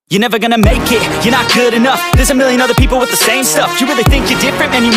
You're never gonna make it, you're not good enough. There's a million other people with the same stuff. You really think you're different, man, you